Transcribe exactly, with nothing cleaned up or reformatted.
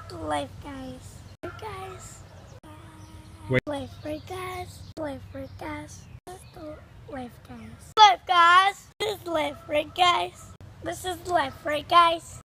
the life, guys. Guys. Wait. Life, right, guys. Life, right, guys. This is the life, guys. Life, guys. This is life, right, guys. This is life, right, guys.